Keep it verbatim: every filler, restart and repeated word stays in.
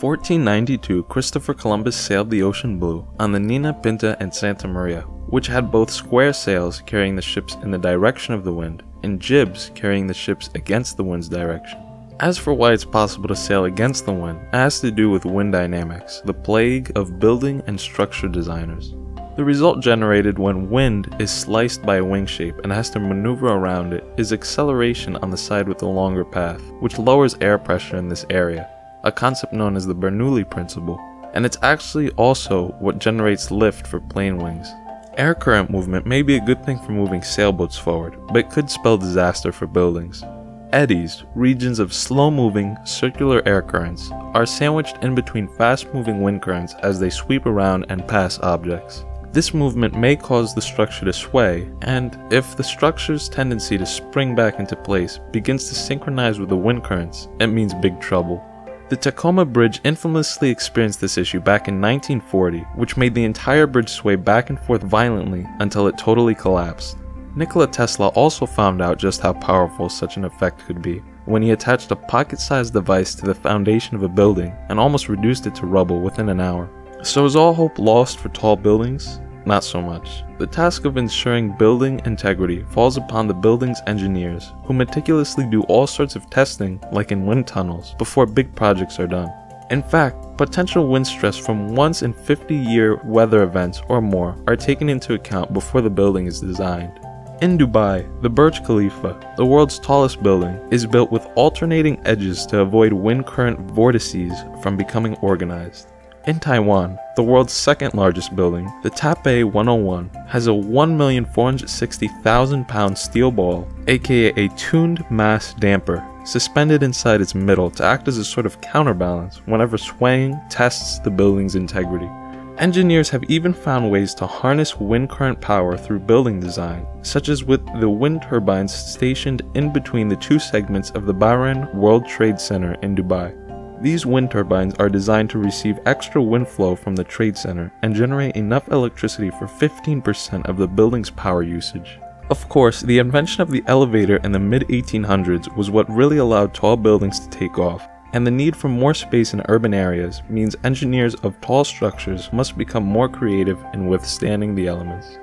fourteen ninety-two, Christopher Columbus sailed the ocean blue on the Nina, Pinta, and Santa Maria, which had both square sails carrying the ships in the direction of the wind, and jibs carrying the ships against the wind's direction. As for why it's possible to sail against the wind, it has to do with wind dynamics, the plague of building and structure designers. The result generated when wind is sliced by a wing shape and has to maneuver around it is acceleration on the side with the longer path, which lowers air pressure in this area, a concept known as the Bernoulli principle, and it's actually also what generates lift for plane wings. Air current movement may be a good thing for moving sailboats forward, but it could spell disaster for buildings. Eddies, regions of slow-moving, circular air currents, are sandwiched in between fast-moving wind currents as they sweep around and pass objects. This movement may cause the structure to sway, and if the structure's tendency to spring back into place begins to synchronize with the wind currents, it means big trouble. The Tacoma Bridge infamously experienced this issue back in nineteen forty, which made the entire bridge sway back and forth violently until it totally collapsed. Nikola Tesla also found out just how powerful such an effect could be when he attached a pocket-sized device to the foundation of a building and almost reduced it to rubble within an hour. So is all hope lost for tall buildings? Not so much. The task of ensuring building integrity falls upon the building's engineers, who meticulously do all sorts of testing, like in wind tunnels, before big projects are done. In fact, potential wind stress from once in fifty year weather events or more are taken into account before the building is designed. In Dubai, the Burj Khalifa, the world's tallest building, is built with alternating edges to avoid wind current vortices from becoming organized. In Taiwan, the world's second largest building, the Taipei one oh one, has a one million four hundred sixty thousand pound steel ball, aka a tuned mass damper, suspended inside its middle to act as a sort of counterbalance whenever swaying tests the building's integrity. Engineers have even found ways to harness wind current power through building design, such as with the wind turbines stationed in between the two segments of the Bahrain World Trade Center in Dubai. These wind turbines are designed to receive extra wind flow from the Trade Center and generate enough electricity for fifteen percent of the building's power usage. Of course, the invention of the elevator in the mid eighteen hundreds was what really allowed tall buildings to take off, and the need for more space in urban areas means engineers of tall structures must become more creative in withstanding the elements.